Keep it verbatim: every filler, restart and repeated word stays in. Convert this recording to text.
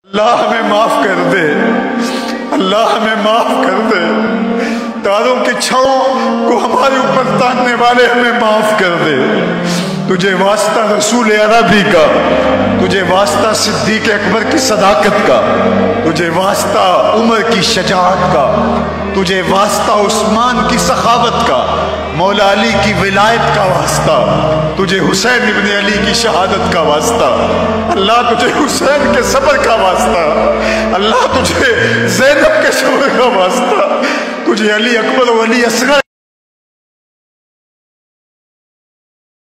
अल्लाह हमें माफ कर दे, अल्लाह हमें माफ कर दे। तारों की छाओं को हमारे ऊपर तानने वाले हमें माफ कर दे। तुझे वास्ता रसूल अरबी का, तुझे वास्ता सिद्दीक अकबर की सदाकत का, तुझे वास्ता उमर की शजाअत का, तुझे वास्ता उस्मान की सखावत का, मौला अली की विलायत का वास्ता, तुझे हुसैन इब्न अली की शहादत का वास्ता, अल्लाह तुझे हुसैन के सब्र का वास्ता, अल्लाह तुझे ज़ैनब के सब्र का वास्ता, तुझे अली अकबर और अली असगर